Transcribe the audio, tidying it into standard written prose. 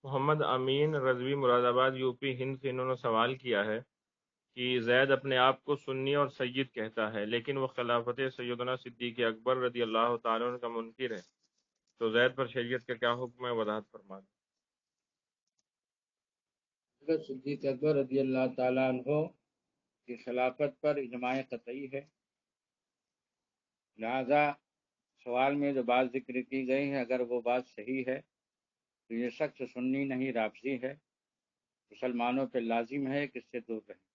Mohammad Amin Razvi Moradabad UP Hind से इन्होंने सवाल किया है कि ज़ैद अपने आप को सुन्नी और सैयद कहता है, लेकिन वह खिलाफत सैयदना सिद्दीक़ अकबर रज़ी अल्लाह तआला अन्हु का मुनकिर है, तो ज़ैद पर शरीयत का क्या हुक्म है, वज़ाहत फरमा दें। हज़रत सिद्दीक़ अकबर रज़ी अल्लाह ताला अन्हो की खिलाफत पर इजमाए क़तई है। लिहाजा सवाल में जो बात जिक्र की गई है, अगर वो बात सही है तो ये शख्स सुन्नी नहीं राफ़ज़ी है। मुसलमानों पर लाजिम है कि इससे दूर रहें।